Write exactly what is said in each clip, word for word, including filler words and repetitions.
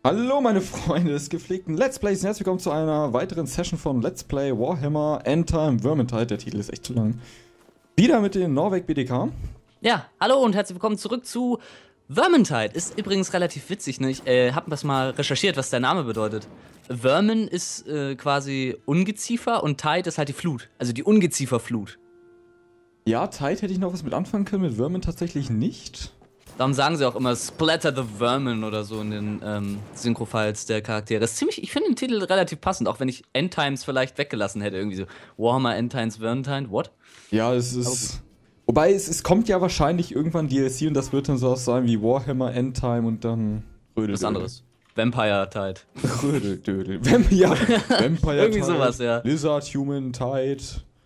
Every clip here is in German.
Hallo meine Freunde des gepflegten Let's Plays und herzlich willkommen zu einer weiteren Session von Let's Play Warhammer Endtime Vermintide. Der Titel ist echt zu lang. Wieder mit dem Norweg B D K. Ja, hallo und herzlich willkommen zurück zu Vermintide. Ist übrigens relativ witzig, ne? Ich äh, hab das mal recherchiert, was der Name bedeutet. Vermin ist äh, quasi Ungeziefer und Tide ist halt die Flut, also die Ungezieferflut. Ja, Tide hätte ich noch was mit anfangen können, mit Vermin tatsächlich nicht. Darum sagen sie auch immer Splatter the Vermin oder so in den ähm, Synchro-Files der Charaktere. Das ist ziemlich, ich finde den Titel relativ passend, auch wenn ich Endtimes vielleicht weggelassen hätte. Irgendwie so Warhammer Endtimes Vermintide, what? Ja, es ist... Wobei, es, es kommt ja wahrscheinlich irgendwann D L C und das wird dann so was sein wie Warhammer Endtime und dann... Rödel. Was anderes. Vampire Tide. Rödeldödel. Vamp ja, Vampire Irgendwie Tide, sowas, ja. Lizard Human Tide,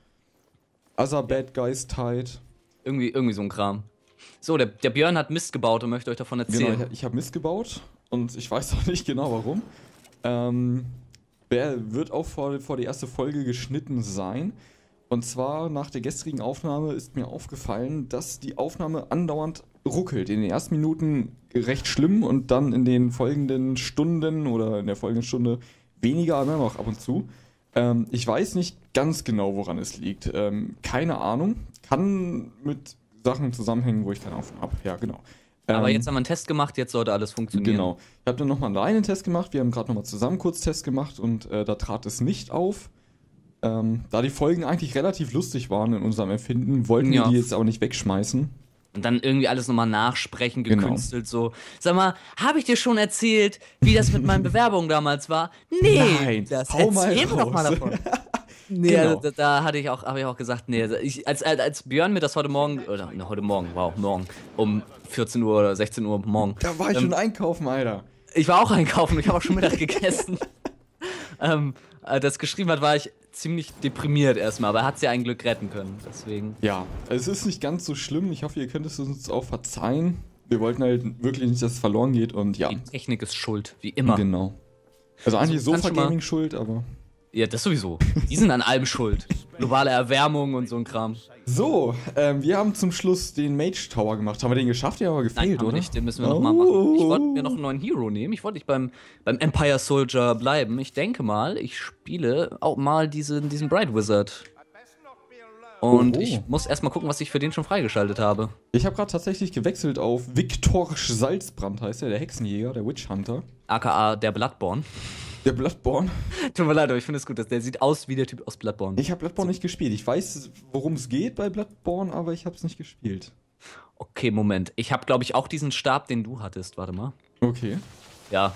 Other Bad Guys Tide. Irgendwie, irgendwie so ein Kram. So, der, der Björn hat Mist gebaut und möchte euch davon erzählen. Genau, ich, ich habe Mist gebaut und ich weiß auch nicht genau warum. Ähm, der wird auch vor, vor die erste Folge geschnitten sein. Und zwar nach der gestrigen Aufnahme ist mir aufgefallen, dass die Aufnahme andauernd ruckelt. In den ersten Minuten recht schlimm und dann in den folgenden Stunden oder in der folgenden Stunde weniger, aber noch ab und zu. Ähm, ich weiß nicht ganz genau, woran es liegt. Ähm, keine Ahnung. Kann mit Sachen zusammenhängen, wo ich keine Ahnung habe. Ja, genau. Aber Ähm, jetzt haben wir einen Test gemacht, jetzt sollte alles funktionieren. Genau. Ich habe dann nochmal einen alleine Test gemacht. Wir haben gerade nochmal zusammen kurz Test gemacht und äh, da trat es nicht auf. Ähm, da die Folgen eigentlich relativ lustig waren in unserem Empfinden, wollten Ja. wir die jetzt auch nicht wegschmeißen. Und dann irgendwie alles nochmal nachsprechen, Genau. gekünstelt so. Sag mal, habe ich dir schon erzählt, wie das mit meinen Bewerbungen damals war? Nee, Nein, das hau mal erzähl mir doch mal raus. davon. Nee, Genau. also, da, da hatte ich auch, habe ich auch gesagt, nee, also ich, als, als, als Björn mir das heute Morgen, oder ne, heute Morgen, wow, morgen, um vierzehn Uhr oder sechzehn Uhr morgen. Da war ich ähm, schon einkaufen, Alter. Ich war auch einkaufen, ich habe auch schon Mittag gegessen. ähm, äh, das geschrieben hat, war ich ziemlich deprimiert erstmal, aber er hat es ja ein Glück retten können, deswegen. Ja, es ist nicht ganz so schlimm. Ich hoffe, ihr könnt es uns auch verzeihen. Wir wollten halt wirklich nicht, dass es verloren geht und ja. Die Technik ist schuld, wie immer. Genau. Also eigentlich Also, kannst du Sofa-Gaming schuld, aber... Ja, das sowieso. Die sind an allem schuld. Globale Erwärmung und so ein Kram. So, ähm, wir haben zum Schluss den Mage Tower gemacht. Haben wir den geschafft? Der hat aber Nein, gefehlt, haben wir oder? nicht. Den müssen wir Oh. noch mal machen. Ich wollte mir noch einen neuen Hero nehmen. Ich wollte nicht beim, beim Empire Soldier bleiben. Ich denke mal, ich spiele auch mal diesen, diesen Bright Wizard. Und Oh. ich muss erstmal gucken, was ich für den schon freigeschaltet habe. Ich habe gerade tatsächlich gewechselt auf Viktorsch Salzbrand, heißt er, der Hexenjäger, der Witch Hunter. A K A der Bloodborne. Der Bloodborne. Tut mir leid, aber ich finde es gut, dass der sieht aus wie der Typ aus Bloodborne. Ich habe Bloodborne nicht gespielt. Ich weiß, worum es geht bei Bloodborne, aber ich habe es nicht gespielt. Okay, Moment. Ich habe, glaube ich, auch diesen Stab, den du hattest. Warte mal. Okay. Ja.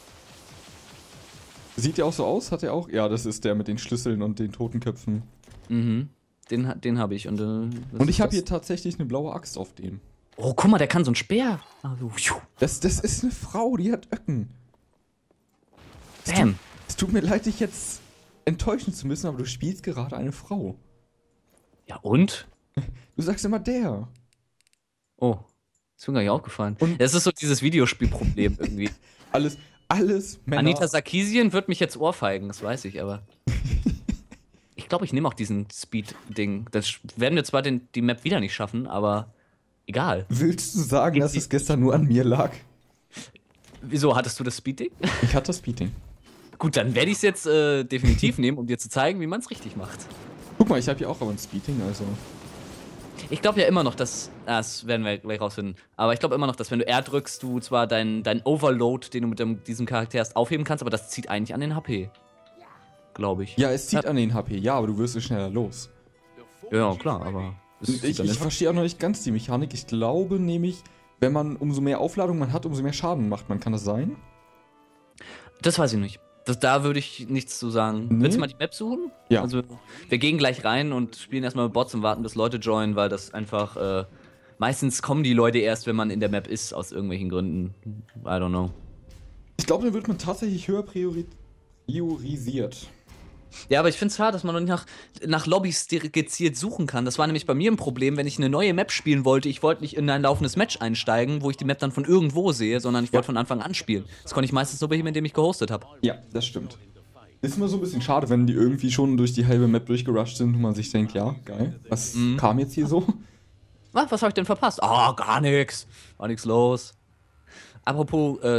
Sieht der auch so aus? Hat er auch? Ja, das ist der mit den Schlüsseln und den Totenköpfen. Mhm. Den, ha- den habe ich. Und, äh, was Und ich ist habe das? hier tatsächlich eine blaue Axt auf dem. Oh, guck mal, der kann so ein Speer. Ah, so. Das, das ist eine Frau, die hat Öcken. Es Bam. tut, es tut mir leid, dich jetzt enttäuschen zu müssen, aber du spielst gerade eine Frau. Ja, und? Du sagst immer der. Oh, ist mir gar nicht aufgefallen. Und- Das ist so dieses Videospielproblem irgendwie. Alles, alles Männer. Anita Sarkeesian wird mich jetzt ohrfeigen, das weiß ich, aber. Ich glaube, ich nehme auch diesen Speed-Ding. Das werden wir zwar den, die Map wieder nicht schaffen, aber egal. Willst du sagen, Geht dass die- es gestern nur an mir lag? Wieso, hattest du das Speed-Ding? Ich hatte das Beating. Gut, dann werde ich es jetzt äh, definitiv nehmen, um dir zu zeigen, wie man es richtig macht. Guck mal, ich habe hier auch aber ein Speeding, also. Ich glaube ja immer noch, dass. Ah, das werden wir gleich rausfinden. Aber ich glaube immer noch, dass wenn du R drückst, du zwar deinen dein Overload, den du mit dem, diesem Charakter hast, aufheben kannst, aber das zieht eigentlich an den H P. Glaube ich. Ja, es zieht Ja. an den H P, ja, aber du wirst es schneller los. Ja, klar, aber. es Ich, zieht an ich den- verstehe auch noch nicht ganz die Mechanik. Ich glaube nämlich, wenn man umso mehr Aufladung man hat, umso mehr Schaden macht man. Kann das sein? Das weiß ich nicht. Das, da würde ich nichts zu sagen. Nee? Willst du mal die Map suchen? Ja. Also, wir gehen gleich rein und spielen erstmal mit Bots und warten, bis Leute joinen, weil das einfach. Äh, meistens kommen die Leute erst, wenn man in der Map ist, aus irgendwelchen Gründen. I don't know. Ich glaube, dann wird man tatsächlich höher priori priorisiert. Ja, aber ich finde es schade, dass man noch nicht nach, nach Lobbys gezielt suchen kann. Das war nämlich bei mir ein Problem, wenn ich eine neue Map spielen wollte. Ich wollte nicht in ein laufendes Match einsteigen, wo ich die Map dann von irgendwo sehe, sondern ich wollte von Anfang an spielen. Das konnte ich meistens so beheben, indem ich gehostet habe. Ja, das stimmt. Ist immer so ein bisschen schade, wenn die irgendwie schon durch die halbe Map durchgerusht sind und man sich denkt, ja, geil, was Mhm. kam jetzt hier so? Was, was habe ich denn verpasst? Ah, gar nichts. War nichts los. Apropos äh,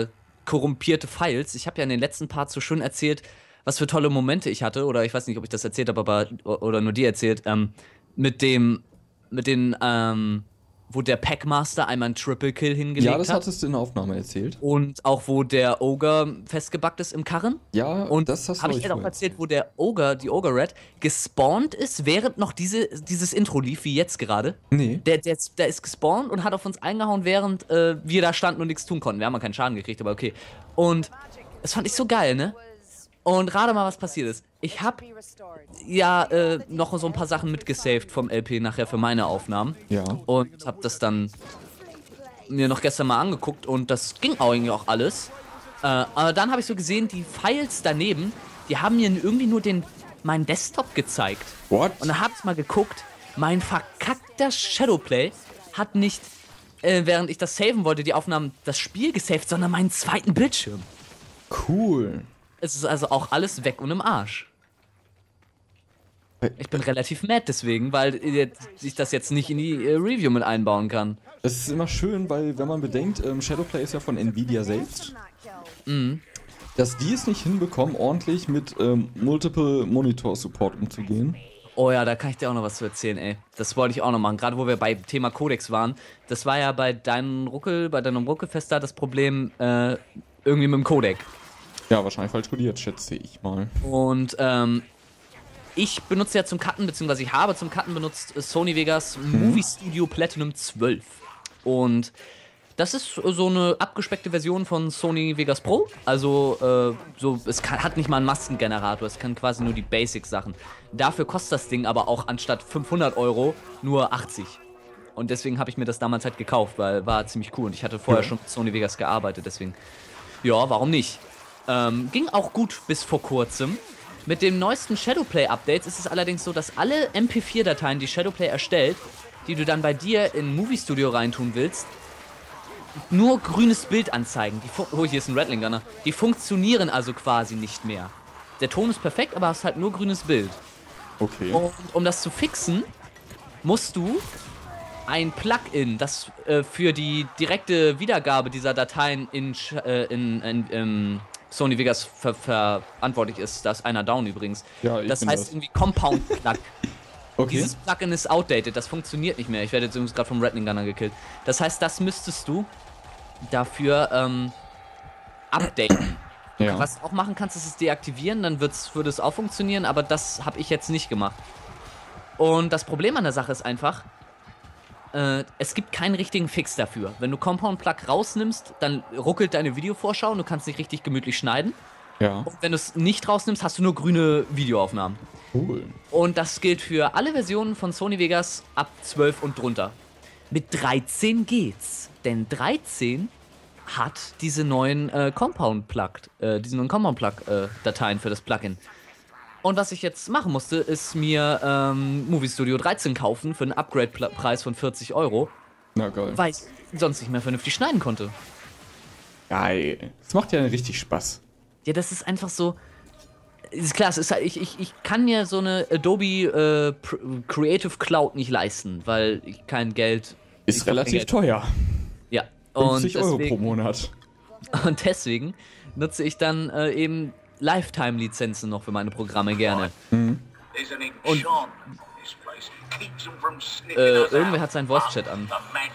korrumpierte Files. Ich habe ja in den letzten Parts so schön erzählt, was für tolle Momente ich hatte, oder ich weiß nicht, ob ich das erzählt habe, aber oder nur dir erzählt, ähm, mit dem, mit den, ähm, wo der Packmaster einmal einen Triple Kill hingelegt hat. Ja, das hattest du in der Aufnahme erzählt. Und auch wo der Ogre festgebackt ist im Karren. Ja, und das hast du habe ich dir auch erzählt, wo der Ogre, die Ogre Red, gespawnt ist, während noch diese, dieses Intro lief, wie jetzt gerade. Nee. Der, der, der ist gespawnt und hat auf uns eingehauen, während äh, wir da standen und nichts tun konnten. Wir haben ja keinen Schaden gekriegt, aber okay. Und das fand ich so geil, ne? Und rate mal, was passiert ist. Ich hab ja äh, noch so ein paar Sachen mitgesaved vom L P nachher für meine Aufnahmen. Ja. Und hab das dann mir noch gestern mal angeguckt und das ging eigentlich auch alles. Äh, aber dann habe ich so gesehen, die Files daneben, die haben mir irgendwie nur den, meinen Desktop gezeigt. What? Und dann hab ich mal geguckt, mein verkackter Shadowplay hat nicht, äh, während ich das saven wollte, die Aufnahmen, das Spiel gesaved, sondern meinen zweiten Bildschirm. Cool. Es ist also auch alles weg und im Arsch. Ich bin relativ mad deswegen, weil ich das jetzt nicht in die äh, Review mit einbauen kann. Das ist immer schön, weil wenn man bedenkt, ähm, Shadowplay ist ja von Nvidia selbst, Mhm. dass die es nicht hinbekommen, ordentlich mit ähm, Multiple Monitor Support umzugehen. Oh ja, da kann ich dir auch noch was zu erzählen, ey. Das wollte ich auch noch machen, gerade wo wir bei Thema Codex waren. Das war ja bei deinem Ruckel, bei deinem Ruckelfest da das Problem äh, irgendwie mit dem Codec. Ja, wahrscheinlich falsch kodiert, schätze ich mal. Und ähm, ich benutze ja zum Cutten, beziehungsweise ich habe zum Cutten benutzt äh, Sony Vegas Movie Studio Platinum zwölf. Und das ist so eine abgespeckte Version von Sony Vegas Pro. Also, äh, so, es kann, hat nicht mal einen Maskengenerator, es kann quasi nur die Basic-Sachen. Dafür kostet das Ding aber auch anstatt fünfhundert Euro nur achtzig. Und deswegen habe ich mir das damals halt gekauft, weil war ziemlich cool. Und ich hatte vorher Ja. schon mit Sony Vegas gearbeitet, deswegen, ja, warum nicht? Ähm, ging auch gut bis vor kurzem. Mit dem neuesten Shadowplay-Updates ist es allerdings so, dass alle M P vier Dateien, die Shadowplay erstellt, die du dann bei dir in Movie Studio reintun willst, nur grünes Bild anzeigen. Die fu- oh, hier ist ein Rattling Gunner. Die funktionieren also quasi nicht mehr. Der Ton ist perfekt, aber hast halt nur grünes Bild. Okay. Und um das zu fixen, musst du ein Plugin, das äh, für die direkte Wiedergabe dieser Dateien in, Sch- äh, in, in, in Sony Vegas ver verantwortlich ist. Da ist einer down übrigens. Ja, ich das bin heißt das. irgendwie Compound Plug. Okay. Dieses Plugin ist outdated, das funktioniert nicht mehr. Ich werde jetzt übrigens gerade vom Rattling Gunner gekillt. Das heißt, das müsstest du dafür ähm, updaten. Ja. Was du auch machen kannst, ist es deaktivieren, dann wird's, würde es auch funktionieren, aber das habe ich jetzt nicht gemacht. Und das Problem an der Sache ist einfach, äh, es gibt keinen richtigen Fix dafür. Wenn du Compound Plug rausnimmst, dann ruckelt deine Videovorschau und du kannst nicht richtig gemütlich schneiden. Ja. Und wenn du es nicht rausnimmst, hast du nur grüne Videoaufnahmen. Cool. Und das gilt für alle Versionen von Sony Vegas ab zwölf und drunter. Mit dreizehn geht's. Denn dreizehn hat diese neuen äh, Compound Plug, äh, diese neuen Compound Plug äh, Dateien für das Plugin. Und was ich jetzt machen musste, ist mir ähm, Movie Studio dreizehn kaufen für einen Upgrade-Preis von vierzig Euro, Na geil. weil ich sonst nicht mehr vernünftig schneiden konnte. Geil. Das macht ja richtig Spaß. Ja, das ist einfach so. Ist klar, es ist halt, ich, ich, ich kann mir so eine Adobe äh, Pr- Creative Cloud nicht leisten, weil ich kein Geld. ich Ist hab kein relativ Geld. teuer. Ja. Und fünfzig Euro pro deswegen, Monat. und deswegen nutze ich dann äh, eben Lifetime-Lizenzen noch für meine Programme gerne. Mhm. Und äh, irgendwer hat seinen Voice-Chat an.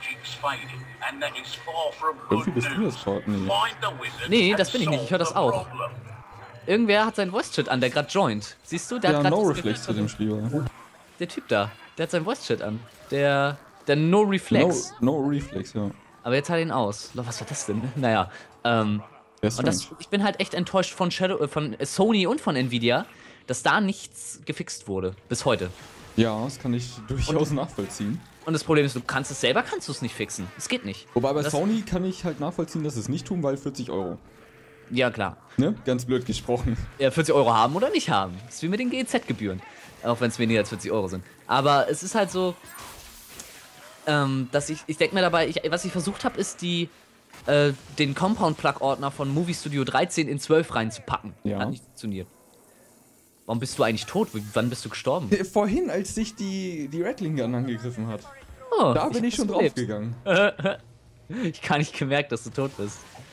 Irgendwie bist du das gerade. Nee. Nee, das bin ich nicht, ich höre das auch. Irgendwer hat seinen Voice-Chat an, der gerade joint. Siehst du? Der Ja, hat gerade No das Reflex zu Gefühl- dem Spieler. Der Typ da, der hat seinen Voice-Chat an. Der, der No No, Reflex. no Reflex, ja. Aber jetzt hat er ihn aus. Was war das denn? Naja, ähm, Der ist und das, strange. ich bin halt echt enttäuscht von Shadow, äh, von Sony und von Nvidia, dass da nichts gefixt wurde. Bis heute. Ja, das kann ich durchaus nachvollziehen. Und das Problem ist, du kannst es selber, kannst du es nicht fixen. Es geht nicht. Wobei bei Das- Sony kann ich halt nachvollziehen, dass sie es nicht tun, weil vierzig Euro. Ja, klar. Ne? Ganz blöd gesprochen. Ja, vierzig Euro haben oder nicht haben. Das ist wie mit den G E Z-Gebühren. Auch wenn es weniger als vierzig Euro sind. Aber es ist halt so, ähm, dass ich, ich denke mir dabei, ich, was ich versucht habe, ist die, äh, den Compound-Plug-Ordner von Movie Studio dreizehn in zwölf reinzupacken. Ja. Hat nicht funktioniert. Warum bist du eigentlich tot? Wie- Wann bist du gestorben? Äh, Vorhin, als dich die, die Rattling Gun angegriffen hat. Oh, Da bin ich, hab schon das überlebt. draufgegangen. Ich gar nicht gemerkt, dass du tot bist.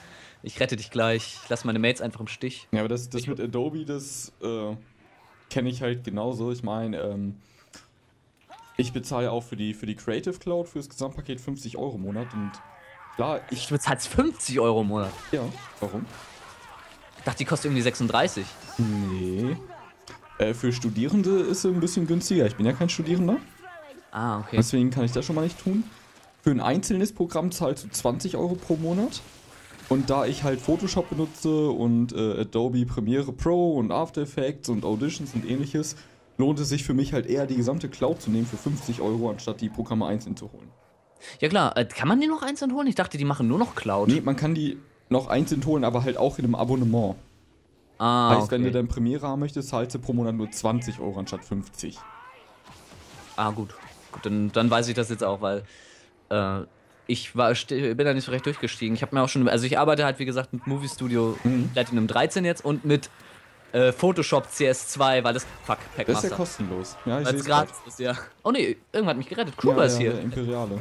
Ich rette dich gleich. Ich lasse meine Mates einfach im Stich. Ja, aber das, das mit Adobe, das äh, kenne ich halt genauso. Ich meine, ähm, ich bezahle auch für die, für die Creative Cloud für das Gesamtpaket fünfzig Euro im Monat und klar, ich... Ich bezahle fünfzig Euro im Monat. Ja, warum? Ich dachte, die kostet irgendwie sechsunddreißig. Nee. Äh, für Studierende ist sie ein bisschen günstiger. Ich bin ja kein Studierender. Ah, okay. Deswegen kann ich das schon mal nicht tun. Für ein einzelnes Programm zahlst du zwanzig Euro pro Monat. Und da ich halt Photoshop benutze und äh, Adobe Premiere Pro und After Effects und Auditions und ähnliches, lohnt es sich für mich halt eher die gesamte Cloud zu nehmen für fünfzig Euro, anstatt die Programme einzeln zu holen. Ja klar, äh, kann man die noch einzeln holen? Ich dachte, die machen nur noch Cloud. Nee, man kann die noch einzeln holen, aber halt auch in einem Abonnement. Ah, heißt, okay. wenn du dann Premiere haben möchtest, zahlst du pro Monat nur zwanzig Euro anstatt fünfzig. Ah, gut. Gut, dann, dann weiß ich das jetzt auch, weil äh, ich war, bin da nicht so recht durchgestiegen. Ich habe mir auch schon, also ich arbeite halt wie gesagt mit Movie Studio Mhm. Platinum dreizehn jetzt und mit äh, Photoshop C S zwei, weil das, fuck, Das ist Packmaster. ja kostenlos. Ja, ich Weil sehe es es gratis ist, ja. Oh nee, irgendwann hat mich gerettet. Kruger ja, ist ja, hier. Der Imperiale.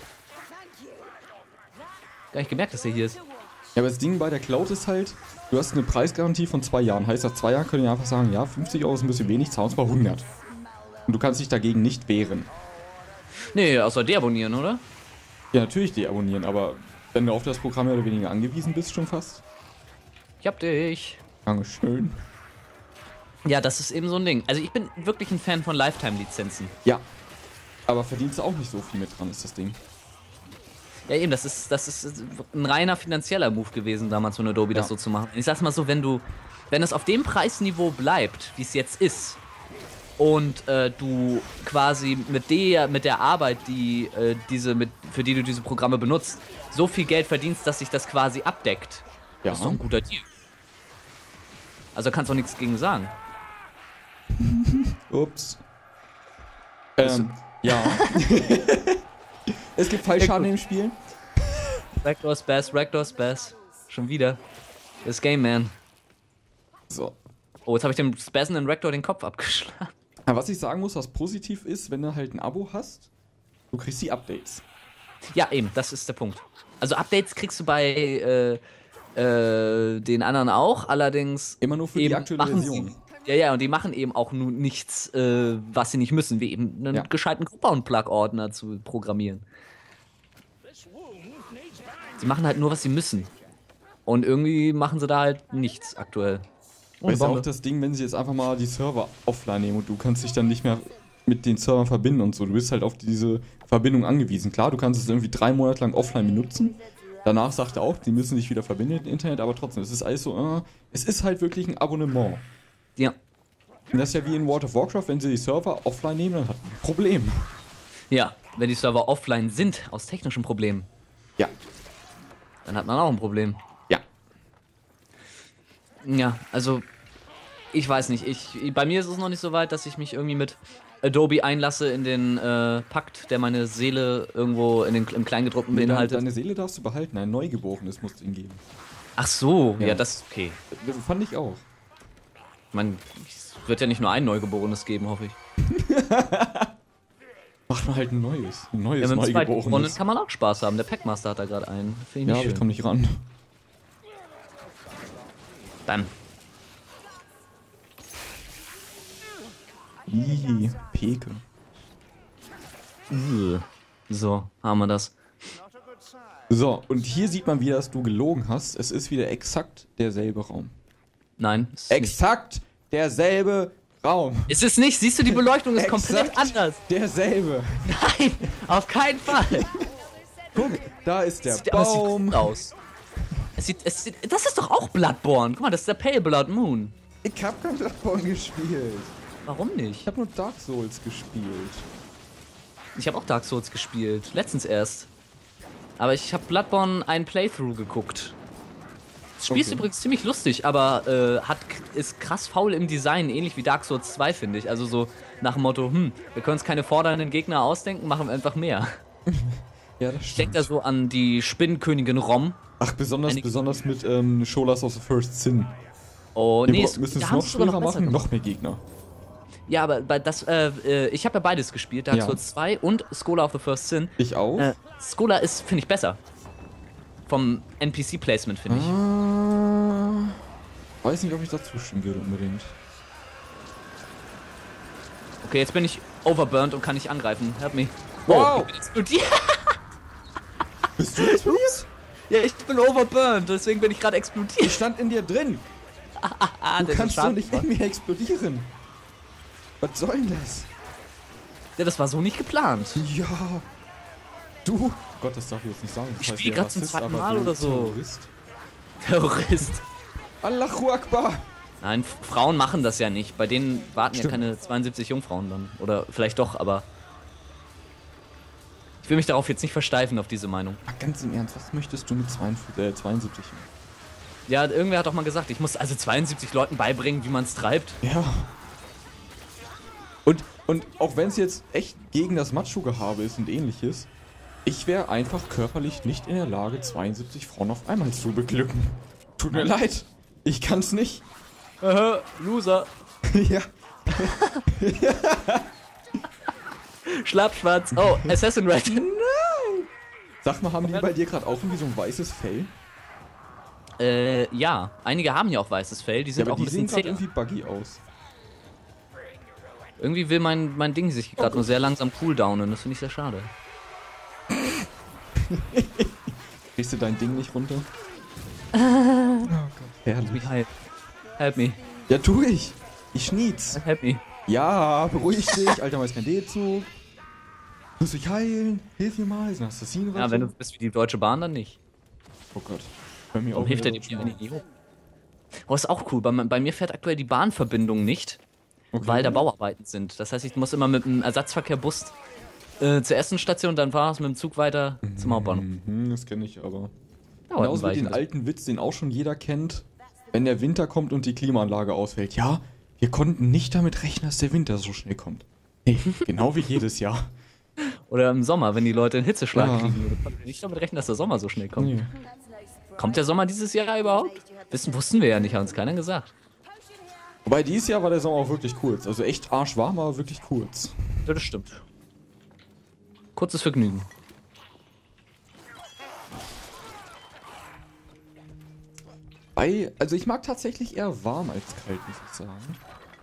Gar nicht gemerkt, dass er hier ist. Ja, aber das Ding bei der Cloud ist halt, du hast eine Preisgarantie von zwei Jahren. Heißt, nach zwei Jahren können die einfach sagen, ja, fünfzig Euro ist ein bisschen wenig, zahlen uns mal hundert. Und du kannst dich dagegen nicht wehren. Nee, außer deabonnieren, oder? Ja, natürlich deabonnieren, aber wenn du auf das Programm mehr oder weniger angewiesen bist, schon fast. Ich hab dich. Dankeschön. Ja, das ist eben so ein Ding. Also ich bin wirklich ein Fan von Lifetime-Lizenzen. Ja. Aber verdienst du auch nicht so viel mit dran, ist das Ding. Ja, eben, das ist, das ist ein reiner finanzieller Move gewesen, damals von Adobe das Ja. so zu machen. Ich sag's mal so, wenn du, wenn es auf dem Preisniveau bleibt, wie es jetzt ist, und äh, du quasi mit der, mit der Arbeit, die äh, diese, mit, für die du diese Programme benutzt, so viel Geld verdienst, dass sich das quasi abdeckt, Ja. das ist doch ein guter Deal. Also kannst du auch nichts gegen sagen. Ups. Ähm, ja. Es gibt Fallschaden im Spiel. Rector's Bass, Rector's Bass. Schon wieder. Das Game Man. So. Oh, jetzt habe ich dem spassenden Rector den Kopf abgeschlagen. Aber was ich sagen muss, was positiv ist, wenn du halt ein Abo hast, du kriegst die Updates. Ja, eben, das ist der Punkt. Also Updates kriegst du bei äh, äh, den anderen auch, allerdings Immer nur für die eben aktuelle machen Version. sie, ja, ja, und die machen eben auch nur nichts, äh, was sie nicht müssen, wie eben einen Ja. gescheiten Compound-Plug-Ordner zu programmieren. Sie machen halt nur, was sie müssen. Und irgendwie machen sie da halt nichts aktuell. Oh, Weil ist ja Bombe. auch das Ding, wenn sie jetzt einfach mal die Server offline nehmen und du kannst dich dann nicht mehr mit den Servern verbinden und so. Du bist halt auf diese Verbindung angewiesen. Klar, du kannst es irgendwie drei Monate lang offline benutzen. Danach sagt er auch, die müssen sich wieder verbinden mit dem Internet, aber trotzdem, es ist alles so, äh, es ist halt wirklich ein Abonnement. Ja. Und das ist ja wie in World of Warcraft, wenn sie die Server offline nehmen, dann hat man ein Problem. Ja, wenn die Server offline sind, aus technischen Problemen, Ja. dann hat man auch ein Problem. Ja. Ja, also ich weiß nicht. Ich, bei mir ist es noch nicht so weit, dass ich mich irgendwie mit Adobe einlasse in den äh, Pakt, der meine Seele irgendwo in den, im Kleingedruckten Deine, beinhaltet. deine Seele darfst du behalten, ein Neugeborenes musst du ihm geben. Ach so, ja, Ja. das ist okay. Das fand ich auch. Ich meine, es wird ja nicht nur ein Neugeborenes geben, hoffe ich. Macht man halt ein neues. Ein neues Ja, mit dem Zweitgeborenen Neugeborenes. kann man auch Spaß haben. Der Packmaster hat da gerade einen. Finde ich Ja, nicht aber ich schön. komm nicht ran. Dann. Ih, Peke. So, haben wir das. So, und hier sieht man wieder, dass du gelogen hast. Es ist wieder exakt derselbe Raum. Nein, ist es nicht. Exakt derselbe Raum. Ist es nicht? Siehst du, die Beleuchtung ist komplett Exakt anders. Derselbe. Nein, auf keinen Fall. Guck, da ist der Sieht- aber es sieht Baum. gut aus. Es sieht, es sieht, das ist doch auch Bloodborne. Guck mal, das ist der Pale Blood Moon. Ich hab kein Bloodborne gespielt. Warum Ich nicht? hab nur Dark Souls gespielt. Ich habe auch Dark Souls gespielt. Letztens erst. Aber ich habe Bloodborne ein Playthrough geguckt. Das Spiel ist Okay. übrigens ziemlich lustig, aber äh, hat, ist krass faul im Design, ähnlich wie Dark Souls zwei, finde ich. Also so nach dem Motto, hm, wir können uns keine fordernden Gegner ausdenken, machen wir einfach mehr. Ja, das Ich denke da so an die Spinnenkönigin Rom. Ach, besonders, Einige- besonders mit ähm, Sholas of the First Sin. Oh, Wir nee, bra- es- müssen da es haben noch sie sogar schwerer besser machen, gemacht. noch mehr Gegner. Ja, aber bei das, äh, äh, ich habe ja beides gespielt, Dark Ja. Souls zwei und Scholar of the First Sin. Ich auch. Äh, Scholar ist, finde ich, besser. vom N P C-Placement, finde ich. Ah, weiß nicht, ob ich da zustimmen würde unbedingt. Okay, jetzt bin ich overburnt und kann nicht angreifen. Help me. Wow. Ich bin explodiert. Bist du explodiert? Ja, ich bin overburnt, deswegen bin ich gerade explodiert. Ich stand in dir drin. Ah, Du der ist kannst so doch scharf nicht gemacht. in mir explodieren. Was soll denn das? Ja, das war so nicht geplant. Ja. Du. Gott, das darf ich jetzt nicht sagen. Das Ich heißt spiel ja grad zum Rassist, zweiten aber Mal du oder so. Terrorist. Terrorist. Allahu Akbar. Nein, F- Frauen machen das ja nicht. Bei denen warten Stimmt. ja keine zweiundsiebzig Jungfrauen dann. Oder vielleicht doch, aber... Ich will mich darauf jetzt nicht versteifen, auf diese Meinung. Ach, ganz im Ernst, was möchtest du mit zweiundfünfzig, äh, zweiundsiebzig? Ja, irgendwer hat doch mal gesagt, ich muss also zweiundsiebzig Leuten beibringen, wie man es treibt. Ja. Und, und auch wenn es jetzt echt gegen das Macho-Gehabe ist und ähnliches, ich wäre einfach körperlich nicht in der Lage, zweiundsiebzig Frauen auf einmal zu beglücken. Tut mir leid. Ich kann's nicht. Äh, Loser. Ja. Schlappschwarz. Oh, Assassin Red. Sag mal, haben die bei dir gerade auch irgendwie so ein weißes Fell? äh, ja. Einige haben ja auch weißes Fell, die Ja, sind aber auch ein die sehen bisschen gerade zäh. irgendwie buggy aus. Irgendwie will mein, mein Ding sich gerade nur sehr langsam cooldownen, das finde ich sehr schade. Kriegst du dein Ding nicht runter? Oh Gott, herrlich. Mich heil. Help me. Ja, tu ich. Ich schniez. Help me. Ja, beruhig dich. Alter, mal ist kein D-Zug. Muss dich heilen. Hilf mir mal. Ist ein Assassinen oder Ja, so? wenn du bist wie die Deutsche Bahn, dann nicht. Oh Gott. Hör mir Warum auf. hilft er mit dir der nicht? Oh, ist auch cool. Bei, bei mir fährt aktuell die Bahnverbindung nicht, Okay. weil da Bauarbeiten sind. Das heißt, ich muss immer mit einem Ersatzverkehrbus äh, zur ersten Station, dann fahr ich mit dem Zug weiter zum Hauptbahnhof. Mhm, das kenne ich aber. Ja, heute Genauso war wie ich den also- alten Witz, den auch schon jeder kennt. Wenn der Winter kommt und die Klimaanlage ausfällt. Ja, wir konnten nicht damit rechnen, dass der Winter so schnell kommt. Nee, genau wie jedes Jahr. Oder im Sommer, wenn die Leute einen Hitzeschlag Ja. kriegen. Da konnten wir nicht damit rechnen, dass der Sommer so schnell kommt. Nee. Kommt der Sommer dieses Jahr überhaupt? Wissen, wussten wir ja nicht, hat uns keiner gesagt. Wobei dieses Jahr war der Sommer auch wirklich kurz. Also echt arschwarm, aber wirklich kurz. Ja, das stimmt. Kurzes Vergnügen. Bei, also ich mag tatsächlich eher warm als kalt, muss ich sagen.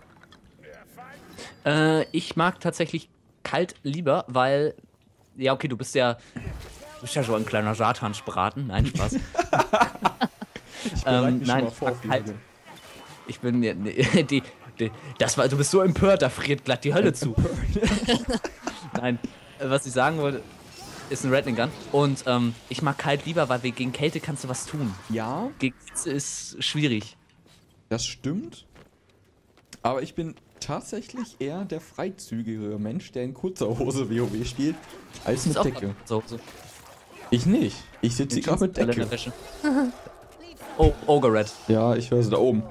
Äh, ich mag tatsächlich kalt lieber, weil... Ja, okay, du bist ja... Du bist ja so ein kleiner Satansbraten. Nein, Spaß. Ich bereite Ähm, mich nein, schon mal vor ich auf die mag kalt. Folge. Ich bin... ja, nee, die, die, das war... Du bist so empört, da friert glatt die Hölle zu. Nein, äh, was ich sagen wollte, ist ein Rattling Gun. Und ähm, ich mag kalt lieber, weil wir- gegen Kälte kannst du was tun. Ja, Gegen Hitze ist schwierig. das stimmt. Aber ich bin tatsächlich eher der freizügigere Mensch, der in kurzer Hose WoW spielt, als mit Ist auch Decke. So, so. Ich nicht. Ich sitze hier gerade mit Alle in der Decke. Wäsche. Oh, Ogre Red. Ja, ich höre sie da oben.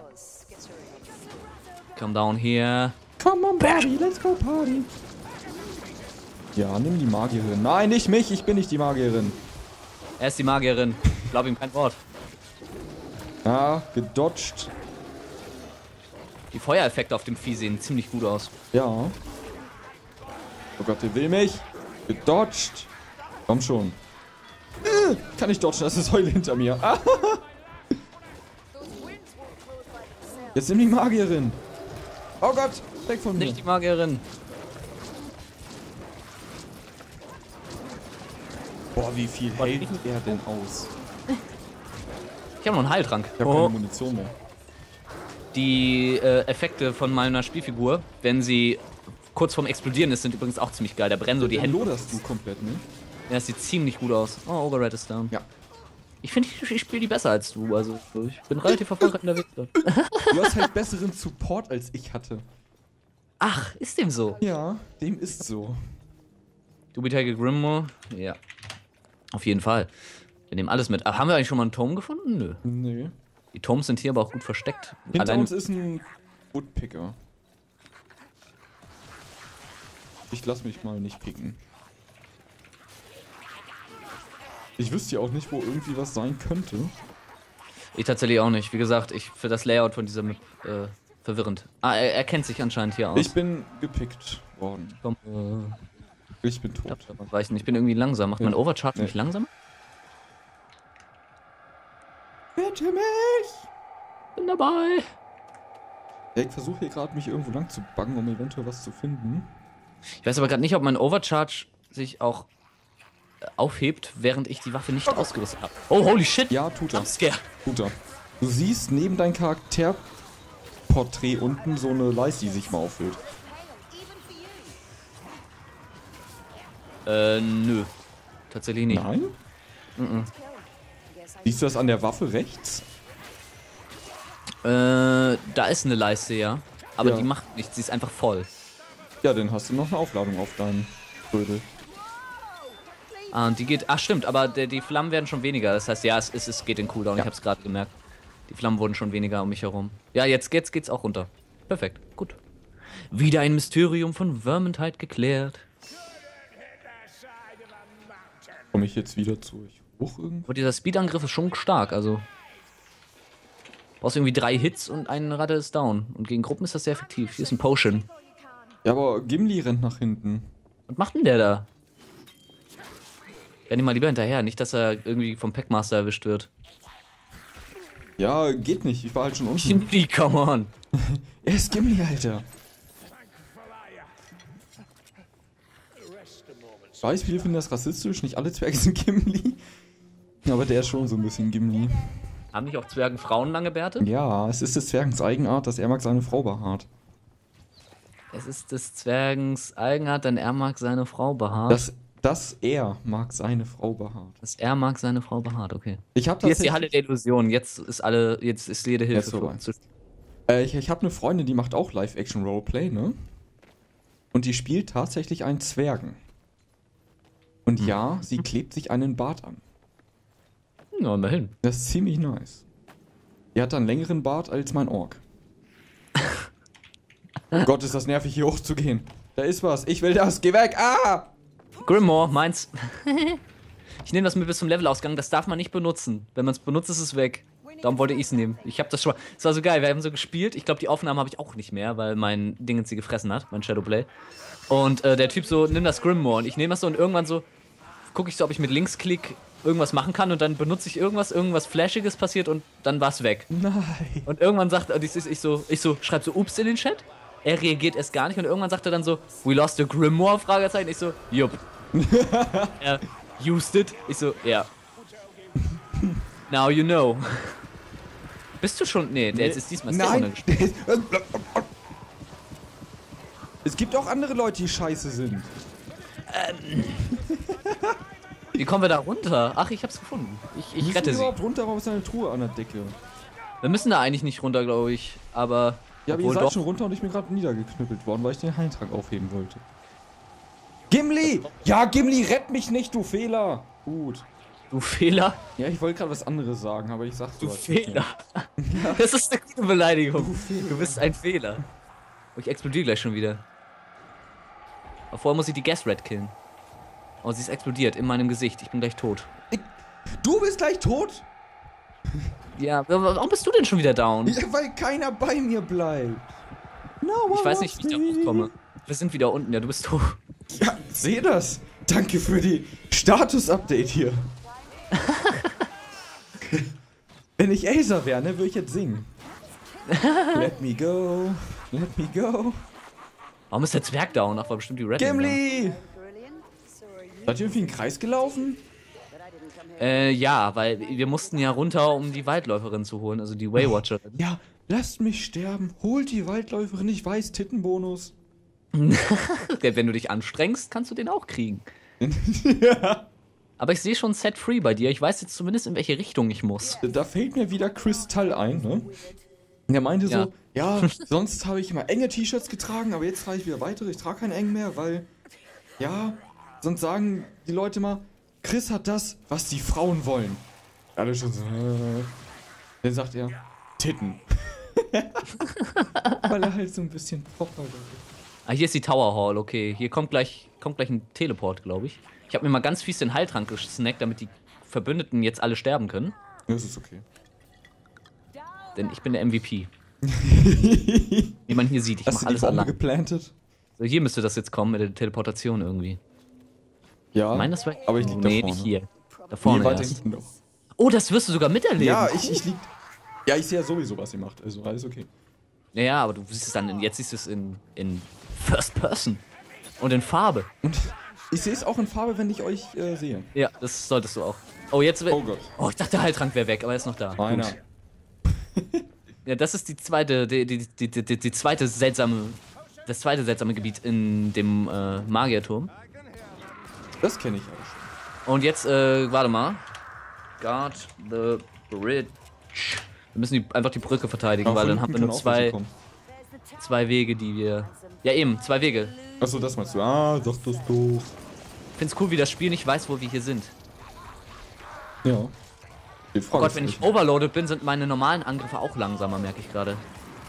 Come down here. Come on, Party, let's go Party. Ja, nimm die Magierin. Nein, nicht mich, ich bin nicht die Magierin. Er ist die Magierin. Glaub ihm kein Wort. Ah, gedodged. Die Feuereffekte auf dem Vieh sehen ziemlich gut aus. Ja. Oh Gott, der will mich. Gedodged. Komm schon. Äh, kann ich dodgen, das ist Heule hinter mir. Ah. Jetzt nimm die Magierin. Oh Gott, weg von mir. Nicht die Magierin. Boah, wie viel Boah, hält wie- er denn aus? Ich habe noch einen Heiltrank. Ich habe Oh. keine Munition mehr. Die äh, Effekte von meiner Spielfigur, wenn sie kurz vorm Explodieren ist, sind übrigens auch ziemlich geil. Da brennen so die Dann Hände. loderst du komplett, ne? Ja, das sieht ziemlich gut aus. Oh, Ogre Red ist down. Ja. Ich finde, ich, ich spiele die besser als du. Also, ich bin relativ erfolgreich unterwegs. Du hast halt besseren Support als ich hatte. Ach, ist dem so? Ja, dem ist so. Dubitake Grimoire? Ja. Auf jeden Fall. Wir nehmen alles mit. Ah, haben wir eigentlich schon mal einen Turm gefunden? Nö. Nee. Die Turms sind hier aber auch gut versteckt. Hinter Allein, uns ist ein Woodpicker. Ich lass mich mal nicht picken. Ich wüsste ja auch nicht, wo irgendwie was sein könnte. ich tatsächlich auch nicht. Wie gesagt, ich für das Layout von dieser Map äh, verwirrend. Ah, er, er kennt sich anscheinend hier aus. Ich bin gepickt worden. Komm, äh, Ich bin tot. weichen. Ich bin irgendwie langsam. Macht mein Ja. Overcharge Nee. mich langsam? Rette mich! Bin dabei. Ja, ich versuche hier gerade mich irgendwo lang zu baggen, um eventuell was zu finden. Ich weiß aber gerade nicht, ob mein Overcharge sich auch äh, aufhebt, während ich die Waffe nicht ausgerüstet habe. Oh, holy shit! Ja, tut er. I'm scared. Tut er. Du siehst neben deinem Charakterporträt unten so eine Leiste, die sich mal auffüllt. Äh, nö. Tatsächlich nicht. Nein? Mhm. Siehst du das an der Waffe rechts? Äh, da ist eine Leiste, ja. Aber Ja. die macht nichts, sie ist einfach voll. Ja, dann hast du noch eine Aufladung auf deinem Rödel. Ah, und die geht. Ach, stimmt, aber der, die Flammen werden schon weniger. Das heißt, ja, es, ist, es geht in Cooldown. Ja. Ich hab's gerade gemerkt. Die Flammen wurden schon weniger um mich herum. Ja, jetzt geht's, geht's auch runter. Perfekt, gut. Wieder ein Mysterium von Vermintide geklärt. Komme ich jetzt wieder zu euch hoch irgendwie? Aber dieser Speedangriff ist schon stark, also. Brauchst irgendwie drei Hits und eine Ratte ist down. Und gegen Gruppen ist das sehr effektiv. Hier ist ein Potion. Ja, aber Gimli rennt nach hinten. Was macht denn der da? Renn ihm mal lieber hinterher, nicht, dass er irgendwie vom Packmaster erwischt wird. Ja, geht nicht. Ich war halt schon unten. Gimli, come on. Er ist Gimli, Alter. Ich weiß, viele finden das rassistisch. Nicht alle Zwerge sind Gimli. Aber der ist schon so ein bisschen Gimli. Haben nicht auch Zwergen Frauen lange Bärte? Ja, es ist des Zwergens Eigenart, dass er mag seine Frau behaart. Es ist des Zwergens Eigenart, denn er mag seine Frau behaart. Dass, dass er mag seine Frau behaart. Dass er mag seine Frau behaart, okay. Ich habe Hier ist die Halle der Illusion, jetzt ist alle, jetzt ist jede Hilfe Jetzt für vorbei. uns. zu- Äh, ich ich habe eine Freundin, die macht auch Live-Action-Roleplay, ne? Und die spielt tatsächlich einen Zwergen. Und ja, sie klebt sich einen Bart an. Ja, immerhin. Das ist ziemlich nice. Die hat einen längeren Bart als mein Ork. Oh Gott, ist das nervig, hier hochzugehen. Da ist was. Ich will das. Geh weg. Ah! Grimoire, meins. Ich nehme das mit bis zum Levelausgang, das darf man nicht benutzen. Wenn man es benutzt, ist es weg. Darum wollte ich es nehmen. Ich habe das schon mal. Es war so geil, wir haben so gespielt. Ich glaube, die Aufnahmen habe ich auch nicht mehr, weil mein Ding sie gefressen hat, mein Shadowplay. Und äh, der Typ so, nimm das Grimoire. Und ich nehme das so und irgendwann so, gucke ich so, ob ich mit Linksklick irgendwas machen kann und dann benutze ich irgendwas, irgendwas Flashiges passiert und dann war es weg. Nein. Und irgendwann sagt und ich, ich so, ich so, schreib so Ups in den Chat. Er reagiert erst gar nicht und irgendwann sagt er dann so, we lost a Grimoire, Fragezeichen. Ich so, jupp. Er used it. Ich so, ja. Now you know. Bist du schon? Nee, der jetzt ist diesmal ist der Nein. runtergespielt. Es gibt auch andere Leute, die scheiße sind. Wie kommen wir da runter? Ach, ich hab's gefunden. Ich, ich Müssen rette wir sie. überhaupt runter, aber ist eine Truhe an der Decke. Wir müssen da eigentlich nicht runter, glaube ich. Aber. Ja, aber ihr obwohl seid doch. schon runter und ich bin gerade niedergeknüppelt worden, weil ich den Eintrag aufheben wollte. Gimli! Ja, Gimli, rett mich nicht, du Fehler! Gut. Du Fehler. Ja, ich wollte gerade was anderes sagen, aber ich sag's Du sowas nicht Fehler. mehr. Das ist eine gute Beleidigung. Du Fehler. Du bist ein Fehler. Oh, ich explodiere gleich schon wieder. Aber vorher muss ich die Gas Rat killen. Oh, sie ist explodiert in meinem Gesicht. Ich bin gleich tot. Du bist gleich tot? Ja, warum bist du denn schon wieder down? Ja, weil keiner bei mir bleibt. No Ich weiß nicht, wie ich da hochkomme. Wir sind wieder unten. Ja, du bist tot. Ja, seh das. Danke für die Status-Update hier. Wenn ich Acer wäre, ne, würde ich jetzt singen. Let me go, let me go. Warum ist der Zwerg down? Ach, war bestimmt die Red. Gimli! Seid ihr irgendwie in den Kreis gelaufen? Äh, ja, weil wir mussten ja runter, um die Waldläuferin zu holen, also die Waywatcherin. Ja, lasst mich sterben. Holt die Waldläuferin, ich weiß, Tittenbonus. Wenn du dich anstrengst, kannst du den auch kriegen. Ja. Aber ich sehe schon Set Free bei dir. Ich weiß jetzt zumindest, in welche Richtung ich muss. Da fällt mir wieder Kristall ein, ne? Und er meinte Ja. so, ja, sonst habe ich immer enge T-Shirts getragen, aber jetzt trage ich wieder weitere. Ich trage keine engen mehr, weil, ja, sonst sagen die Leute mal, Chris hat das, was die Frauen wollen. Alle schon so, äh. Dann sagt er, Titten. Weil er halt so ein bisschen proper ist. Ah, hier ist die Tower Hall, okay. Hier kommt gleich, kommt gleich ein Teleport, glaube ich. Ich habe mir mal ganz fies den Heiltrank gesnackt, damit die Verbündeten jetzt alle sterben können. Das ist okay. Denn ich bin der M V P. Wie man hier sieht, ich Hast mache du die alles Bombe allein. geplantet? So, hier müsste das jetzt kommen mit der Teleportation irgendwie. Ja, Ich meine, das war. aber ich lieg oh, da nee, vorne. nicht hier. Da Nee, vorne weiter erst. hinten noch. Oh, das wirst du sogar miterleben. Ja, ich, ich lieg. Ja, ich sehe ja sowieso, was ihr macht. Also alles okay. Ja, ja, aber du siehst es dann, in, jetzt siehst du es in, in First Person. Und in Farbe. Und ich sehe es auch in Farbe, wenn ich euch äh, sehe. Ja, das solltest du auch. Oh, jetzt. Oh Gott. Oh, ich dachte, der Heiltrank wäre weg, aber er ist noch da. Meiner. Gut. Ja, das ist die zweite, die, die, die, die, die, die zweite seltsame, das zweite seltsame Gebiet in dem äh, Magierturm. Das kenne ich auch schon. Und jetzt, äh, warte mal. Guard the bridge. Wir müssen die, einfach die Brücke verteidigen, Aber weil von dann haben wir hinten nur können auch welche zwei, kommen. zwei Wege, die wir... Ja eben, zwei Wege. Achso, das meinst du. Ah, doch, das doof. Ich find's cool, wie das Spiel nicht weiß, wo wir hier sind. Ja. Die Oh Frage Gott, ist wenn echt- ich overloaded bin, sind meine normalen Angriffe auch langsamer, merke ich gerade.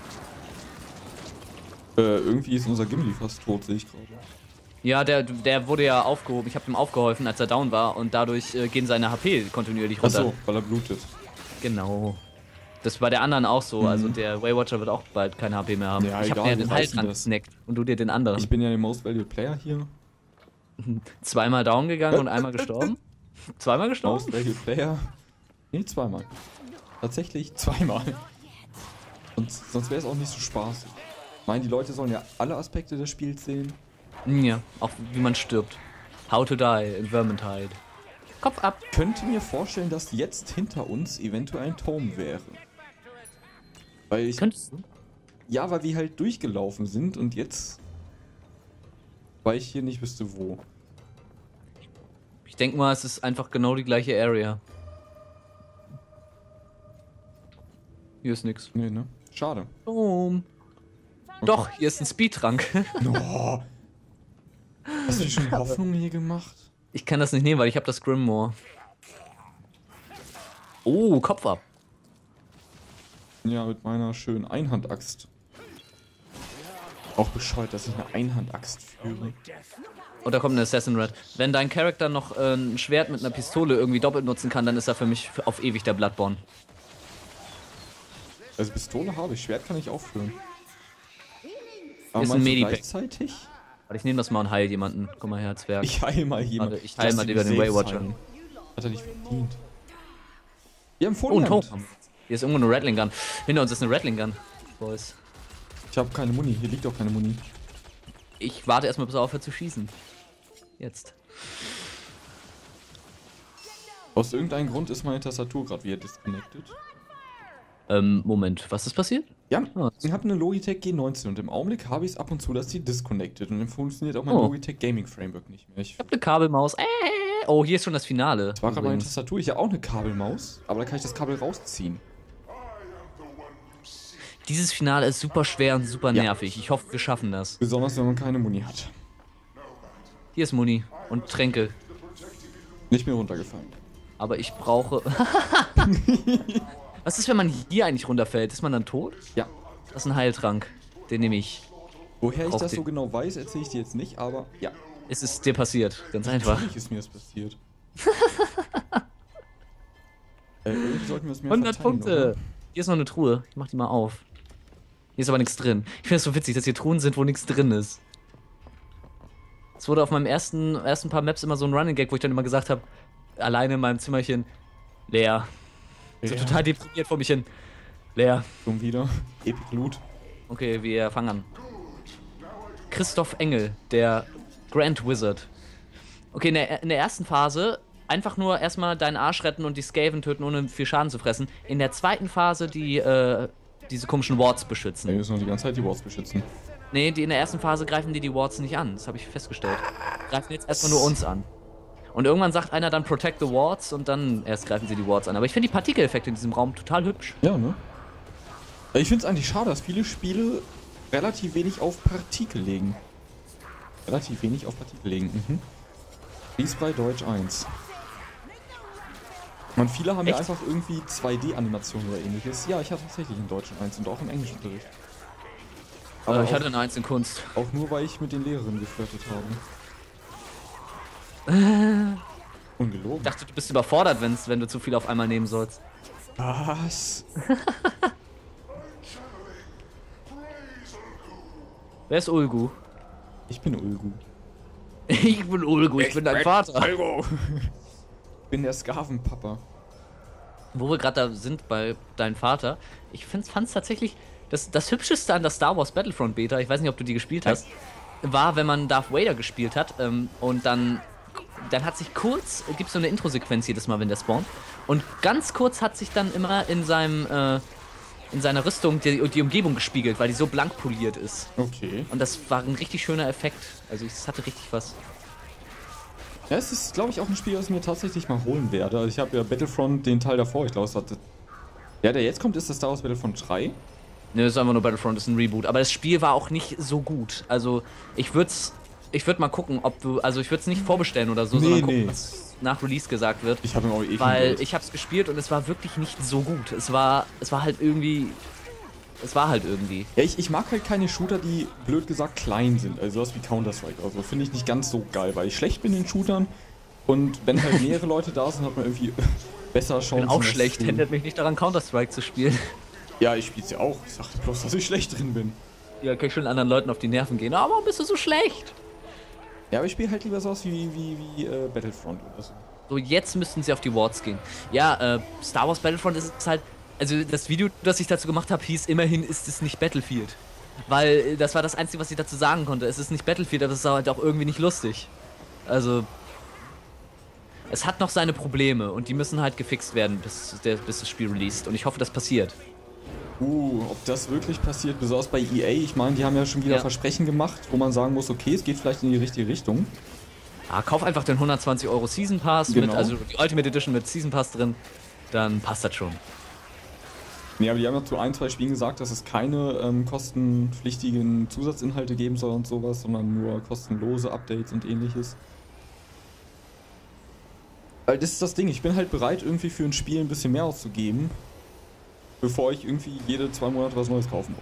Äh, irgendwie ist unser Gimli fast tot, sehe ich gerade. Ja, der, der wurde ja aufgehoben. Ich habe ihm aufgeholfen, als er down war. Und dadurch äh, gehen seine H P kontinuierlich runter. Achso, weil er blutet. Genau. Das ist bei der anderen auch so. Mhm. Also der Waywatcher wird auch bald keine H P mehr haben. Ja, ich habe egal, mir wir den wissen Heiltrank das. gesnackt und du dir den anderen. Ich bin ja der Most Valued Player hier. Zweimal down gegangen und einmal gestorben. Zweimal gestorben? Most Valued Player. Nee, zweimal. Tatsächlich zweimal. Und sonst wäre es auch nicht so spaßig. Ich meine, die Leute sollen ja alle Aspekte des Spiels sehen. Ja, auch wie man stirbt. How to die in Vermintide. Kopf ab. Ich könnte mir vorstellen, dass jetzt hinter uns eventuell ein Turm wäre. Weil ich. Könntest du? Ja, weil wir halt durchgelaufen sind und jetzt. Weil ich hier nicht wüsste, wo. Ich denke mal, es ist einfach genau die gleiche Area. Hier ist nix. Nee, ne? Schade. Boom. Doch, hier ist ein Speedtrank. Oh. Hast du dir schon Hoffnung hier gemacht? Ich kann das nicht nehmen, weil ich habe das Grimmore. Oh, Kopf ab. Ja, mit meiner schönen Einhandaxt. Auch bescheuert, dass ich eine Einhandaxt führe. Und da kommt ein Assassin Red. Wenn dein Charakter noch äh, ein Schwert mit einer Pistole irgendwie doppelt nutzen kann, dann ist er für mich für auf ewig der Bloodborne. Also Pistole habe ich, Schwert kann ich auch führen. Aber Ist meinst ein du Medipack. gleichzeitig? Warte, ich nehme das mal und heil jemanden. Komm mal her, Zwerg. Ich heil mal jemanden. Warte, ich heil mal lieber den Waywatcher. Hat er nicht verdient. Wir haben Oh, ein Vorhand. Turm. Hier ist irgendwo eine Rattling Gun. Hinter uns ist eine Rattling Gun. Boys. Ich habe keine Muni, hier liegt auch keine Muni. Ich warte erstmal, bis er aufhört zu schießen. Jetzt. Aus irgendeinem Grund ist meine Tastatur gerade wieder disconnected. Ähm, Moment, was ist passiert? Ja, Ah, ich habe eine Logitech G neunzehn und im Augenblick habe ich es ab und zu, dass die disconnected und dann funktioniert auch mein Oh. Logitech Gaming Framework nicht mehr. Ich Ich hab eine Kabelmaus. Äh, oh, hier ist schon das Finale. das war gerade meine übrigens. Tastatur, ich habe auch eine Kabelmaus, aber da kann ich das Kabel rausziehen. Dieses Finale ist super schwer und super Ja. nervig. Ich hoffe, wir schaffen das. Besonders wenn man keine Muni hat. Hier ist Muni und Tränke. Nicht mehr runtergefallen. Aber ich brauche... Was ist, wenn man hier eigentlich runterfällt? Ist man dann tot? Ja. Das ist ein Heiltrank. Den nehme ich. Woher ich Braucht das den- so genau weiß, erzähle ich dir jetzt nicht, aber ja. Es ist dir passiert. Ganz einfach. Natürlich ist mir das passiert. äh, irgendwie sollten wir es mir hundert verzeihen, Punkte. oder? Hier ist noch eine Truhe. Ich mach die mal auf. Hier ist aber nichts drin. Ich finde es so witzig, dass hier Truhen sind, wo nichts drin ist. Es wurde auf meinem ersten, ersten paar Maps immer so ein Running Gag, wo ich dann immer gesagt habe, alleine in meinem Zimmerchen, leer. So Ja. total deprimiert vor mich hin. Leer. Schon wieder. Epic Loot. Okay, wir fangen an. Christoph Engel, der Grand Wizard. Okay, in der, in der ersten Phase einfach nur erstmal deinen Arsch retten und die Skaven töten, ohne viel Schaden zu fressen. In der zweiten Phase die, äh, diese komischen Wards beschützen. Wir müssen noch die ganze Zeit die Wards beschützen. Nee, die in der ersten Phase greifen die die Wards nicht an. Das habe ich festgestellt. Greifen jetzt erstmal nur uns an. Und irgendwann sagt einer dann Protect the Wards und dann erst greifen sie die Wards an. Aber ich finde die Partikeleffekte in diesem Raum total hübsch. Ja, ne? Ich finde es eigentlich schade, dass viele Spiele relativ wenig auf Partikel legen. Relativ wenig auf Partikel legen, mhm. Wie ist bei Deutsch eins. Und viele haben ja Echt? einfach irgendwie zwei D-Animationen oder ähnliches. Ja, ich hatte tatsächlich in Deutsch eins und auch im Englischunterricht. Aber ich auch, hatte eine Eins in Kunst. auch nur, weil ich mit den Lehrerinnen geflirtet habe. Ungelogen. Ich dachte, du bist überfordert, wenn's, wenn du zu viel auf einmal nehmen sollst. Was? Wer ist Ulgu? Ich bin Ulgu. Ich bin Ulgu, ich, bin dein Vater. Ulgu. Ich bin der Skavenpapa. Wo wir gerade da sind bei deinem Vater, ich fand es tatsächlich, das, das Hübscheste an der Star Wars Battlefront Beta, ich weiß nicht, ob du die gespielt hast, war, wenn man Darth Vader gespielt hat ähm, und dann, dann hat sich kurz, gibt es so eine Intro-Sequenz jedes Mal, wenn der spawnt, und ganz kurz hat sich dann immer in seinem, äh, in seiner Rüstung die, die Umgebung gespiegelt, weil die so blank poliert ist. Okay. Und das war ein richtig schöner Effekt, also es hatte richtig was. Ja, es ist, glaube ich, auch ein Spiel, das ich mir tatsächlich mal holen werde. Also ich habe ja Battlefront, den Teil davor, ich glaube, es war... Ja, der jetzt kommt, ist das Star Wars Battlefront drei. Ne, das ist einfach nur Battlefront, das ist ein Reboot. Aber das Spiel war auch nicht so gut. Also, ich würde ich würd mal gucken, ob du... Also, ich würde es nicht vorbestellen oder so, Nee, sondern gucken, nee. was nach Release gesagt wird. Ich habe ihm auch eh Weil Geld. ich habe es gespielt und es war wirklich nicht so gut. Es war, es war halt irgendwie... Es war halt irgendwie. Ja, ich, ich mag halt keine Shooter, die, blöd gesagt, klein sind. Also sowas wie Counter-Strike. Also finde ich nicht ganz so geil, weil ich schlecht bin in Shootern. Und wenn halt mehrere Leute da sind, hat man irgendwie besser Chancen. Ich bin auch das schlecht, zu- hindert mich nicht daran, Counter-Strike zu spielen. Ja, ich spiel's ja auch. Ich sag bloß, dass ich schlecht drin bin. Ja, kann ich schon anderen Leuten auf die Nerven gehen. Aber warum bist du so schlecht? Ja, aber ich spiele halt lieber sowas wie, wie, wie äh, Battlefront oder so. So, jetzt müssten sie auf die Wards gehen. Ja, äh, Star Wars Battlefront ist halt... Also das Video, das ich dazu gemacht habe, hieß, immerhin ist es nicht Battlefield. Weil äh, das war das Einzige, was ich dazu sagen konnte. Es ist nicht Battlefield, aber es ist halt auch irgendwie nicht lustig. Also... Es hat noch seine Probleme und die müssen halt gefixt werden, bis, der, bis das Spiel released. Und ich hoffe, das passiert. Uh, ob das wirklich passiert, besonders bei E A. Ich meine, die haben ja schon wieder Ja. Versprechen gemacht, wo man sagen muss, okay, es geht vielleicht in die richtige Richtung. Ah, kauf einfach den hundertzwanzig Euro Season Pass, Genau. mit, also die Ultimate Edition mit Season Pass drin. Dann passt das schon. Nee, aber die haben ja zu ein, zwei Spielen gesagt, dass es keine ähm, kostenpflichtigen Zusatzinhalte geben soll und sowas, sondern nur kostenlose Updates und ähnliches. Weil das ist das Ding, ich bin halt bereit, irgendwie für ein Spiel ein bisschen mehr auszugeben, bevor ich irgendwie jede zwei Monate was Neues kaufen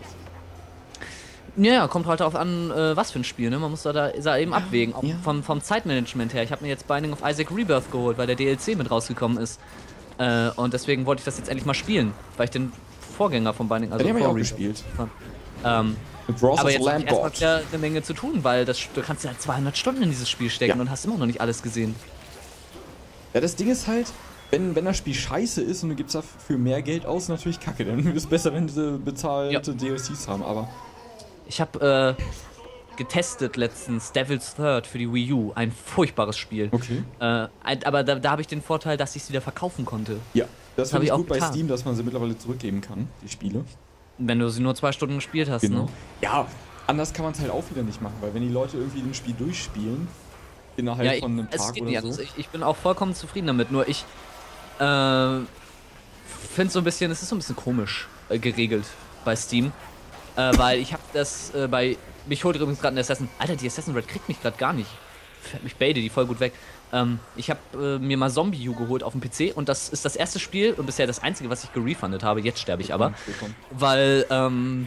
muss. Ja, ja, kommt halt darauf an, äh, was für ein Spiel, ne? Man muss da, da, da eben abwägen. Auch ja. vom, vom Zeitmanagement her. Ich habe mir jetzt Binding of Isaac Rebirth geholt, weil der D L C mit rausgekommen ist. Äh, und deswegen wollte ich das jetzt endlich mal spielen, weil ich den Vorgänger von Binding, also Ja, den hab ich vor auch Rebirth gespielt. fand. Ähm, Mit Wrath aber of jetzt the habe ich erstmal Lambot. wieder eine Menge zu tun, weil das, du kannst ja zweihundert Stunden in dieses Spiel stecken Ja. und hast immer noch nicht alles gesehen. Ja, das Ding ist halt, wenn, wenn das Spiel scheiße ist und du gibst dafür mehr Geld aus, natürlich kacke. Dann ist es besser, wenn sie bezahlte Ja. D L Cs haben, aber... Ich habe äh, getestet letztens Devil's Third für die Wii U. Ein furchtbares Spiel. Okay. Äh, ein, aber da, da habe ich den Vorteil, dass ich es wieder verkaufen konnte. Ja, das hab finde ich ich auch gut bei getan. Steam, dass man sie mittlerweile zurückgeben kann, die Spiele. Wenn du sie nur zwei Stunden gespielt hast, ne? Ja, anders kann man es halt auch wieder nicht machen, weil wenn die Leute irgendwie ein Spiel durchspielen, innerhalb Ja, ich, von einem es Tag geht oder nicht so. anders. Ich, ich bin auch vollkommen zufrieden damit. Nur ich äh, finde so ein bisschen, es ist so ein bisschen komisch äh, geregelt bei Steam. Äh, weil ich habe das äh, bei, mich holt übrigens gerade ein Assassin. Alter, die Assassin Red kriegt mich gerade gar nicht. Fährt mich beide die voll gut weg. Ähm, ich habe äh, mir mal Zombie U geholt auf dem P C und das ist das erste Spiel und bisher das einzige, was ich gerefundet habe. Jetzt sterbe ich aber. Willkommen. Weil ähm,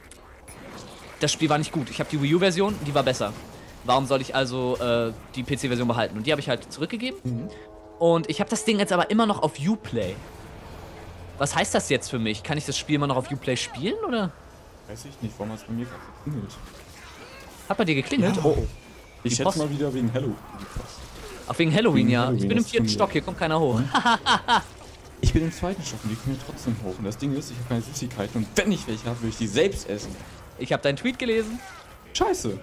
das Spiel war nicht gut. Ich habe die Wii U-Version, die war besser. Warum soll ich also äh, die P C-Version behalten? Und die habe ich halt zurückgegeben. Mhm. Und ich habe das Ding jetzt aber immer noch auf Uplay. Was heißt das jetzt für mich? Kann ich das Spiel immer noch auf Uplay spielen, oder? Weiß ich nicht, warum hat es bei mir gerade geklingelt? Hat bei dir geklingelt? Ja. Oh, oh. Ich Die schätze Post. mal wieder wegen Halloween. Ach, wegen Halloween, Wegen ja. Halloween, ich bin im das vierten ist Stock, hier kommt keiner hoch. Ich bin im zweiten Stock und die kommen mir trotzdem hoch. Und das Ding ist, ich habe keine Süßigkeiten und wenn ich welche habe, will ich die selbst essen. Ich habe deinen Tweet gelesen. Scheiße.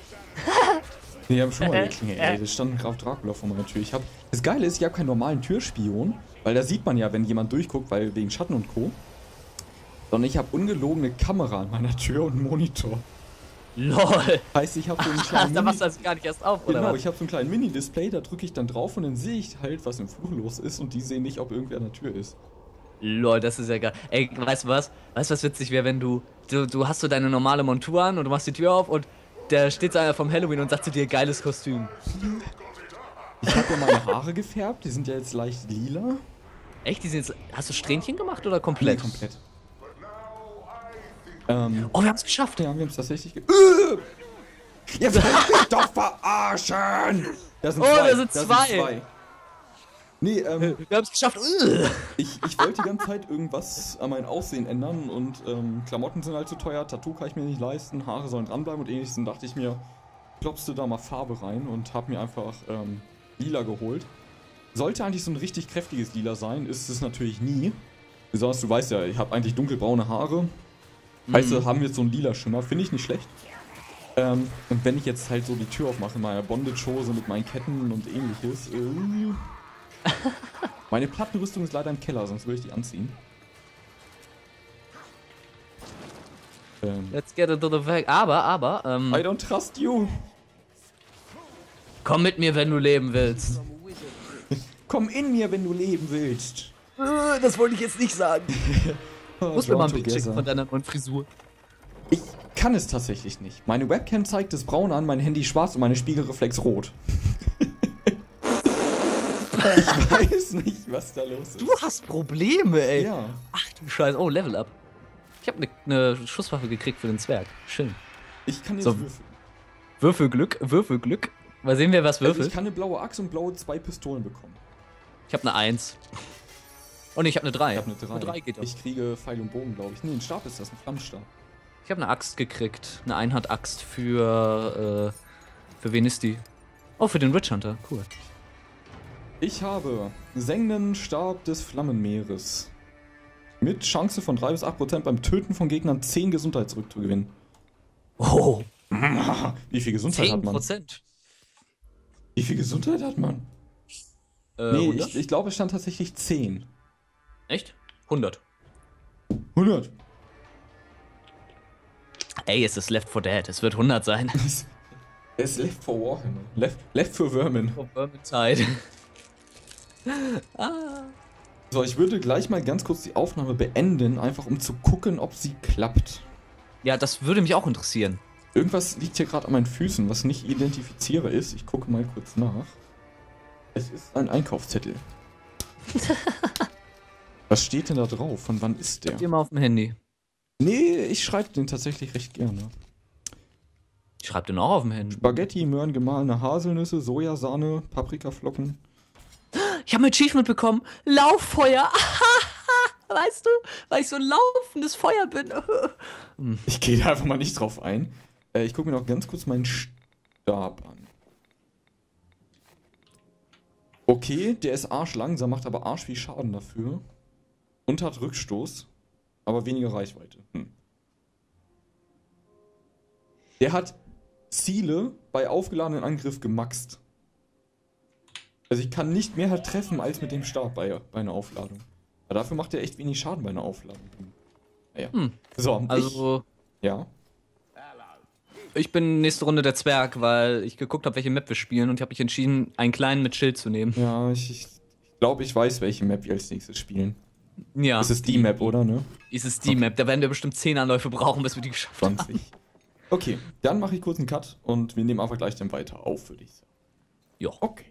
Nee, die haben schon mal geklingelt, ey. Das stand Graf Dracula vor meiner Tür. Ich hab, das Geile ist, ich habe keinen normalen Türspion, weil da sieht man ja, wenn jemand durchguckt, weil wegen Schatten und Co. Sondern ich habe ungelogene Kamera an meiner Tür und einen Monitor. Lol. Heißt, ich habe so einen kleinen Da machst du Mini das gar nicht erst auf, oder Genau, was? ich habe so einen kleinen Mini-Display, da drücke ich dann drauf und dann sehe ich halt, was im Flur los ist und die sehen nicht, ob irgendwer an der Tür ist. Lol, das ist ja geil. Ey, weißt du was? Weißt du, was witzig wäre, wenn du, du... Du hast so deine normale Montur an und du machst die Tür auf und da steht so einer vom Halloween und sagt zu dir, geiles Kostüm. Ich habe ja meine Haare gefärbt, die sind ja jetzt leicht lila. Echt? Die sind jetzt, hast du Strähnchen gemacht oder komplett? Nee, komplett. Ähm, Oh, wir haben es geschafft. ja, wir haben es tatsächlich ge... Äh! Ihr wollt mich doch verarschen! Da sind Oh, zwei. da sind zwei. Nee, ähm, Wir haben es geschafft. Ugh. ich, ich wollte die ganze Zeit irgendwas an mein Aussehen ändern und ähm, Klamotten sind halt zu teuer, Tattoo kann ich mir nicht leisten, Haare sollen dranbleiben und ähnliches. Dann dachte ich mir, klopfst du da mal Farbe rein und hab mir einfach ähm, lila geholt. sollte eigentlich so ein richtig kräftiges Lila sein, ist es natürlich nie. Besonders, du weißt ja, ich habe eigentlich dunkelbraune Haare. Heißt, Mhm. haben jetzt so einen lila Schimmer, finde ich nicht schlecht. Ähm, und wenn ich jetzt halt so die Tür aufmache in meiner Bondage-Hose mit meinen Ketten und ähnliches. Äh, meine Plattenrüstung ist leider im Keller, sonst würde ich die anziehen. Ähm, Let's get into the fact. Aber, aber, ähm, I don't trust you. komm mit mir, wenn du leben willst. Komm in mir, wenn du leben willst. Äh, Das wollte ich jetzt nicht sagen. Oh, Muss mir mal ein drawn Bild schicken together. von deiner neuen Frisur. Ich kann es tatsächlich nicht. Meine Webcam zeigt es braun an, mein Handy schwarz und meine Spiegelreflex rot. Ich weiß nicht, was da los ist. Du hast Probleme, ey. Ja. Ach du Scheiße. Oh, Level up. Ich habe eine ne Schusswaffe gekriegt für den Zwerg. Schön. Ich kann jetzt So. würfeln. Würfelglück, Würfelglück. Mal sehen, wer was Also würfelt. ich kann eine blaue Axt und blaue zwei Pistolen bekommen. Ich habe eine eins. Und ich habe eine drei. Ich habe eine drei. Eine drei geht doch. Ich, Ich kriege Pfeil und Bogen, glaube ich. Nee, ein Stab ist das, ein Flammenstab. ich habe eine Axt gekriegt. Eine Einhand-Axt für, äh, für wen ist die? Oh, für den Witch Hunter. Cool. Ich habe sengenden Stab des Flammenmeeres. Mit Chance von drei bis acht Prozent beim Töten von Gegnern zehn Gesundheit zurückzugewinnen. Oh, Wie viel Gesundheit zehn hat man? Prozent. Wie viel Gesundheit hat man? Äh, Nee, hundert? ich, ich glaube, es stand tatsächlich zehn. Echt? hundert. hundert. Ey, es ist Left four Dead. Es wird hundert sein. Es ist Left for Warhammer. Left, left for Vermin. Von Vermintide. So, ich würde gleich mal ganz kurz die Aufnahme beenden, einfach um zu gucken, ob sie klappt. Ja, das würde mich auch interessieren. Irgendwas liegt hier gerade an meinen Füßen, was nicht identifizierbar ist. Ich gucke mal kurz nach. Es ist ein Einkaufszettel. Was steht denn da drauf? Von wann ist der? Geh mal auf dem Handy. Nee, ich schreibe den tatsächlich recht gerne. Ich schreib den auch auf dem Handy. Spaghetti, Möhren, gemahlene Haselnüsse, Sojasahne, Paprikaflocken. Ich habe ein Achievement bekommen. Lauffeuer. Weißt du, weil ich so ein laufendes Feuer bin. Ich gehe da einfach mal nicht drauf ein. Äh, ich gucke mir noch ganz kurz meinen Stab an. Okay, der ist arschlangsam, macht aber arsch viel Schaden dafür. Und hat Rückstoß, aber weniger Reichweite. Hm. Der hat Ziele bei aufgeladenen Angriff gemaxt. Also ich kann nicht mehr treffen als mit dem Stab bei, bei einer Aufladung. Aber dafür macht er echt wenig Schaden bei einer Aufladung. Naja. Hm. So, Also, ich, ja. ich bin nächste Runde der Zwerg, weil ich geguckt habe, welche Map wir spielen und ich habe mich entschieden, einen kleinen mit Schild zu nehmen. Ja, ich, ich glaube, ich weiß, welche Map wir als nächstes spielen. Ja. Das ist die Map, oder, ne? Ist es die Map? Da werden wir bestimmt zehn Anläufe brauchen, bis wir die geschafft haben. zwanzig. Okay, dann mache ich kurz einen Cut und wir nehmen einfach gleich dann weiter auf, würde ich sagen. Ja. Okay.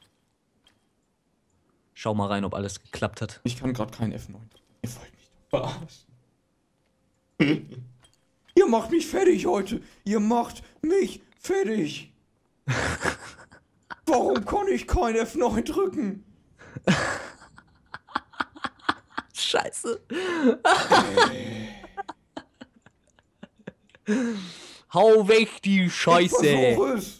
Schau mal rein, ob alles geklappt hat. Ich kann gerade kein F neun. Ihr wollt mich doch verarschen. Ihr macht mich fertig heute. Ihr macht mich fertig. Warum kann ich kein F neun drücken? Scheiße. Hau weg die Ich Scheiße. versuche es.